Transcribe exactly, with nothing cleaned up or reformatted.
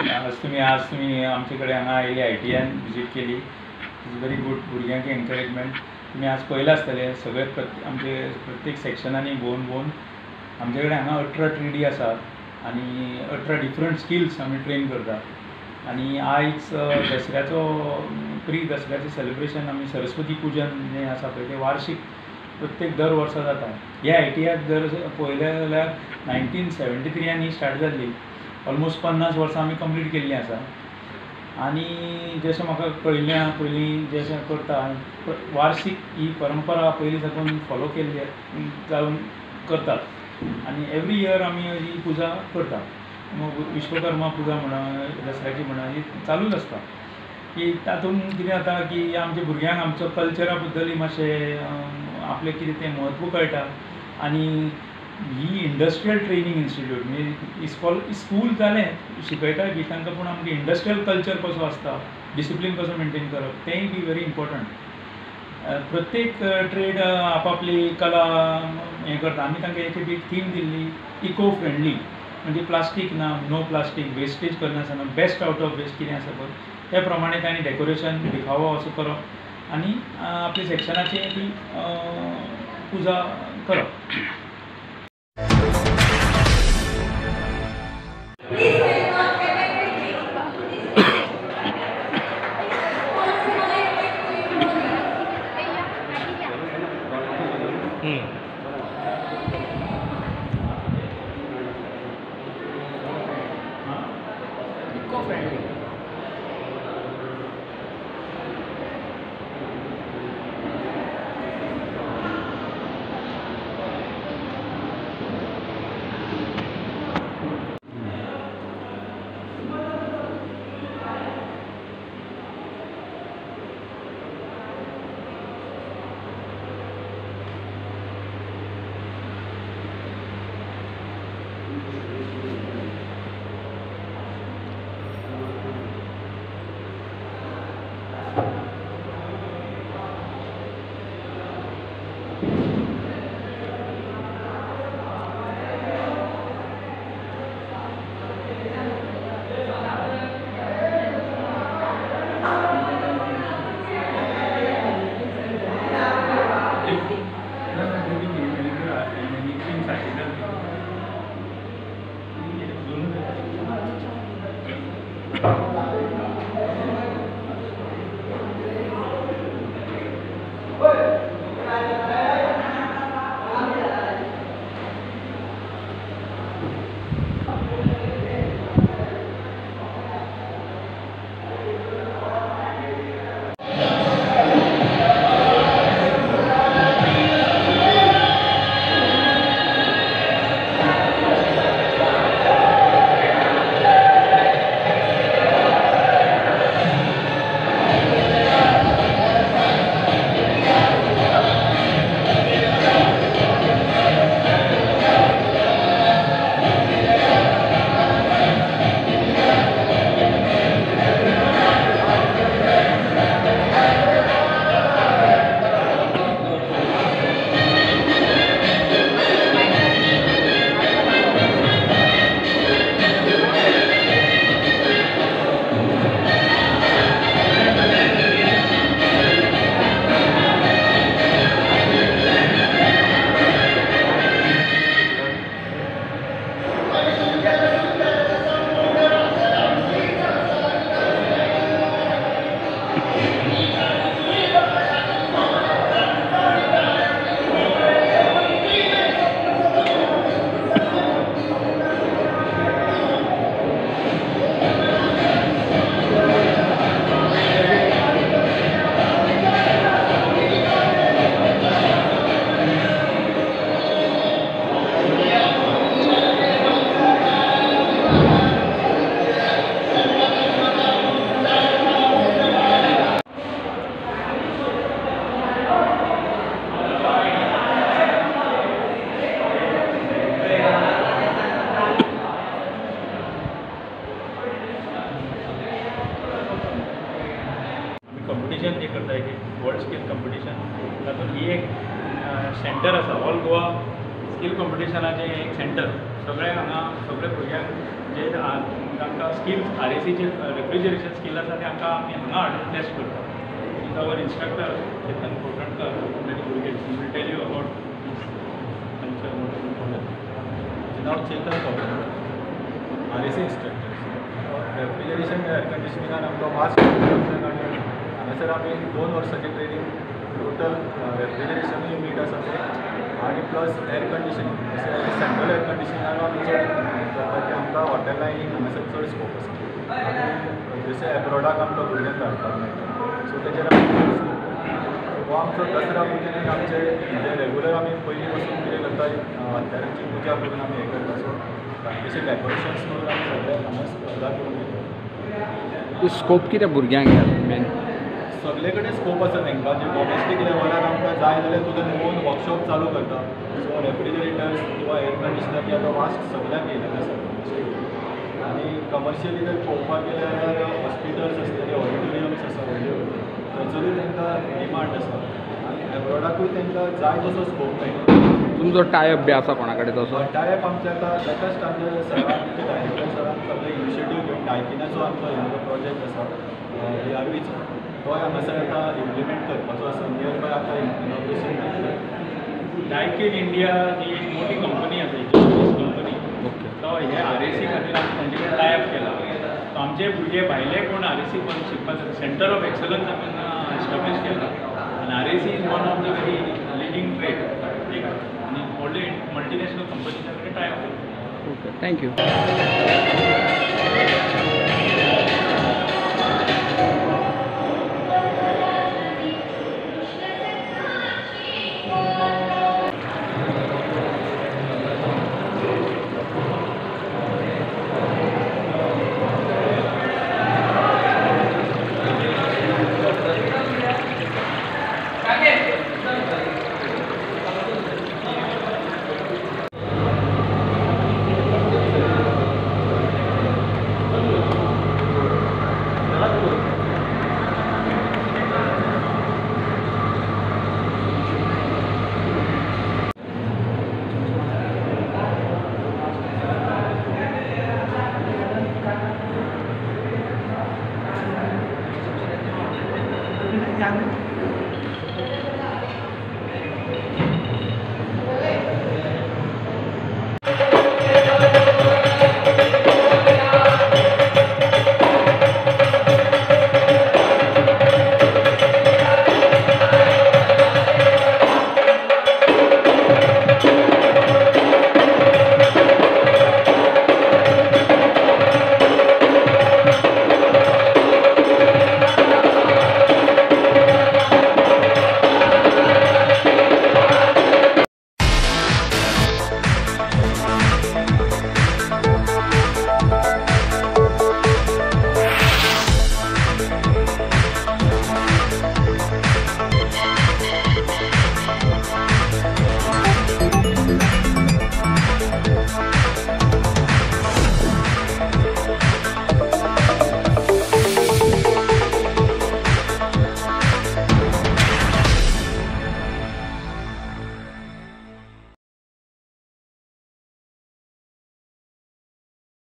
आज तुम्ही आज तुम्ही आमचे कडेन हांगा आयिल्ले आय टी आयन विजीट केली. Is very good. भुरग्यांक एनकरेजमेंट तुम्ही आज पळयला आसतले सगळे प्रत्येक आमचे प्रत्येक सेक्शनांनी भोवन भोवन आमचे कडेन हांगा अठरा ट्रेडी आसात आनी अठरा डिफरंट स्किल्स आमी ट्रेन करतात. आनी आयज दसऱ्याचो प्री दसऱ्याचें सेलिब्रेशन आमी सरस्वती पुजन जें आसा पळय तें वार्षिक प्रत्येक दर वर्सा जाता. ह्या आय टी आयक जर पळयलें जाल्यार नायन्टीन सेवेंटी थ्रियान ही स्टार्ट जाल्ली. ऑलमोस्ट पन्नास वर्सां आमी कंप्लीट केल्लीं आसा. आनी जशें म्हाका कळिल्लें आहा पयलीं जशें करता वार्षिक ही परंपरा पयलीं साकून फॉलो केल्ली जावन करतात. आनी एवरी इयर आमी ही पुजा करता. मग विश्वकर्मा पुजा म्हणा दसऱ्याची म्हणा ही चालूच आसता. की तातूंत कितें जाता की आमच्या भुरग्यांक आमचो कल्चरा बद्दलूय मातशें आपलें कितें तें म्हत्व कळटा. आनी ही इंडस्ट्रियल ट्रेनिंग इन्स्टिट्यूट म्हणजे इस्कॉल स्कूल जालें शिकयता बी तांकां पूण आमगे इंडस्ट्रियल कल्चर कसो आसता डिसिप्लीन कसो मेंटेन करप तेंय बी व्हेरी इम्पॉर्टंट. प्रत्येक ट्रेड आपापली कला हें करता. आमी तांकां एक एक थीम दिल्ली इको फ्रेंडली म्हणजे प्लास्टीक ना नो प्लास्टीक वेस्टेज करनासतना बेस्ट आउट ऑफ वेस्ट कितें आसा पळय त्या प्रमाणे तांणी डेकोरेशन दिखावो असो करप आनी आपल्या सेक्शनाची ती पुजा करप. इको फ्रेंडली कॉम्पिटिशन जे करता एक वर्ल्ड स्किल कॉम्पिटिशन तातूंत ही एक सेंटर आसा ऑल गोवा स्किल कॉम्पिटिशनाचें एक सेंटर सगळे हांगा सगळे भुरग्यांक जे तांकां स्किल्स आर ए सीचे रेफ्रिजरेशन स्कील आसा ते आमकां आमी हांगा हाडून टेस्ट करता. Is our instructor Chetan Kotankar आनी भुरगे विल टेल यू अबाउट नाव Chetan Kotankar, R A C instructor. Refrigeration air कंडिशनिंगान आमकां वास्ट आनी हांगासर आमी दोन वर्सांची ट्रेनिंग टोटल रेफ्रिजरेशन युनीट आसा ते आनी प्लस एअर कंडिशनिंग जशें सेंट्रल एअर कंडिशनिंगान आमी चड करता की आमकां हॉटेल लायनीक हांगासर चड स्कोप आसा आनी जशें एब्रॉडाक आमकां भुरग्यांक धाडपाक मेळटा सो तेजेर आमी चड स्कोप हो आमचो दसरा पुजेन आमचे म्हणजे रेगुलर आमी पयलीं पासून कितें करता हत्यारांची पुजा करून आमी हें करता सो बाकीचे डेकोरेशन्स करून आमी सगळे हांगा स्पर्धा घेवन घेता. स्कोप कितें भुरग्यांक मेन सगळे कडेन स्कोप आसा तांकां जे डॉमेस्टीक लेवलार आमकां जाय जाल्यार तुजें ओन वर्कशॉप चालू करता. सो रेफ्रिजरेटर्स किंवा एअर कंडिशनर बी आतां वास्ट सगळ्याक येयलेलें आसा आनी कमर्शियली जर पळोवपाक गेल्यार हॉस्पिटल्स आसतले ऑडिटोरियम्स आसा व्हडल्यो थंयसरूय तांकां डिमांड आसा आनी एब्रॉडाकूय तांकां जाय तसो स्कोप मेळटा. तुमचो टायप बी आसा कोणा कडेन तसो टायप आमच्या आतां लेटस्ट आमच्या सरान डायरेक्टर सरान सगळे इनिशिएटीव घेवन डायकिनाचो आमचो ह्यो प्रोजेक्ट आसा डी आर वीचो तो हांगासर आतां इम्प्लिमेंट करपाचो आसा. नियर बाय आतां इनॉग्रेशन जातलें. डायकिन इंडिया ही एक मोठी कंपनी आसा इंडस्ट्रीज कंपनी ओके तो हे आर ए सी खातीर आमी तांचे कडेन टायप केला. सो आमचे भुरगे भायले कोण आर ए सी कोण शिकपाक सेंटर ऑफ एक्सलन्स आमी एस्टाब्लीश केला आनी R A C is one of the very leading trade आनी व्हडले मल्टीनॅशनल कंपनीच्या कडेन टायप केला. Okay thank you. Yang